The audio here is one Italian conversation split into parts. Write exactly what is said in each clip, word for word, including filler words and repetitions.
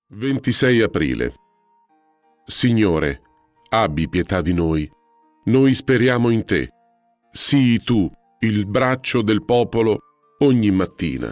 ventisei aprile. Signore, abbi pietà di noi. Noi speriamo in te. Sii tu il braccio del popolo ogni mattina.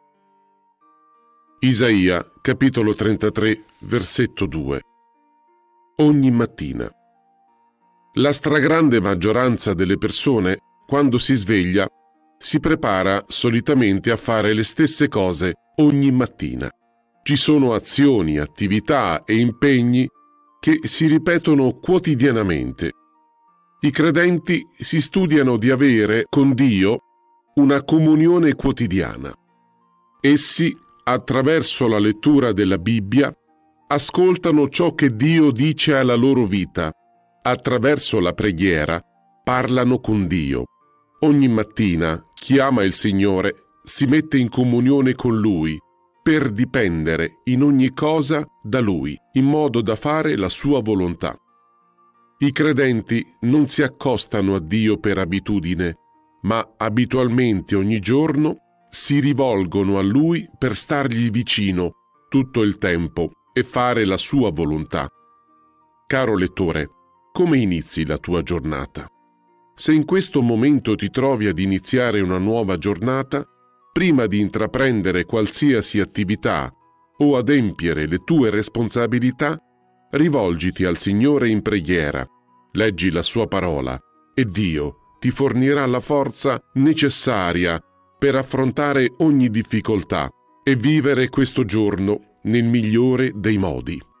Isaia, capitolo trentatré, versetto due. Ogni mattina. La stragrande maggioranza delle persone, quando si sveglia, si prepara solitamente a fare le stesse cose ogni mattina. Ci sono azioni, attività e impegni che si ripetono quotidianamente. I credenti si studiano di avere con Dio una comunione quotidiana. Essi, attraverso la lettura della Bibbia, ascoltano ciò che Dio dice alla loro vita. Attraverso la preghiera parlano con Dio. Ogni mattina chi ama il Signore si mette in comunione con Lui per dipendere in ogni cosa da Lui, in modo da fare la sua volontà. I credenti non si accostano a Dio per abitudine, ma abitualmente ogni giorno si rivolgono a Lui per stargli vicino tutto il tempo e fare la sua volontà. Caro lettore, come inizi la tua giornata? Se in questo momento ti trovi ad iniziare una nuova giornata, prima di intraprendere qualsiasi attività o adempiere le tue responsabilità, rivolgiti al Signore in preghiera, leggi la sua parola e Dio ti fornirà la forza necessaria per affrontare ogni difficoltà e vivere questo giorno nel migliore dei modi.